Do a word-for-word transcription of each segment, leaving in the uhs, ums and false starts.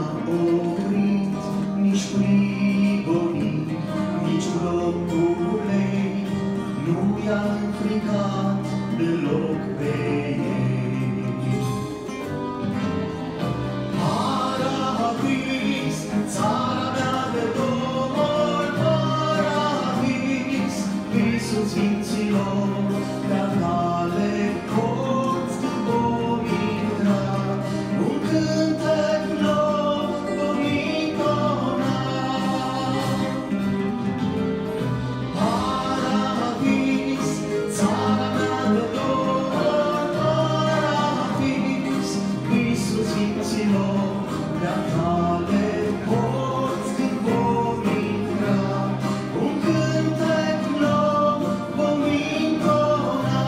oprit nici prigonit, nici locului, nu i-a înfricat deloc pe ei. Paradis, țara mea de dor, paradis, visul sfinților, pe-a cale colț când vom intra, un cântec nou vom intona. Paradis, țara mea de dor, paradis, visul sfinților, pe-a cale colț când vom intra, un cântec nou vom intona.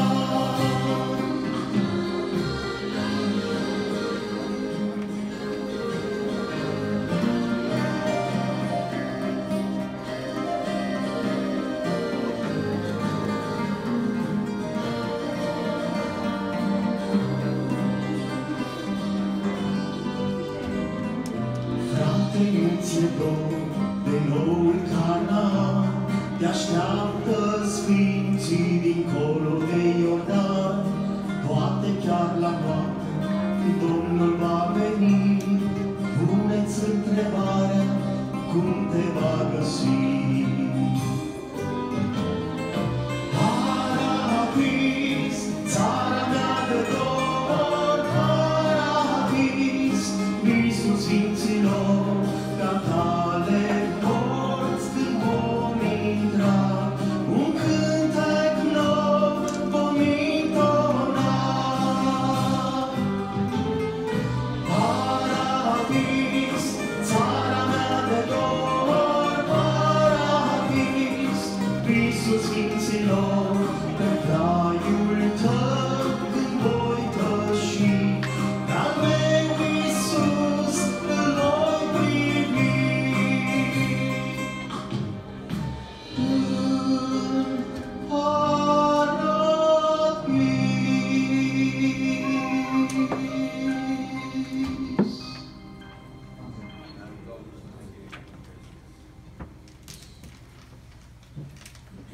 Frate, nu ți-e dor de noul Canaan, te așteaptă sfinții dincolo de Iordan, poate chiar la noapte când Domnul va veni. Pune-ți întrebarea cum te va găsi. Paradis, țara mea de dor, paradis, visul sfinților, ca